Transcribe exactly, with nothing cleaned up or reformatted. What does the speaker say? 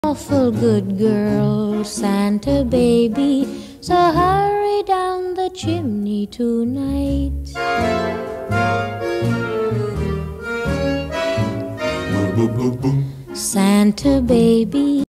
Awful good girl, Santa baby, so hurry down the chimney tonight. Santa baby.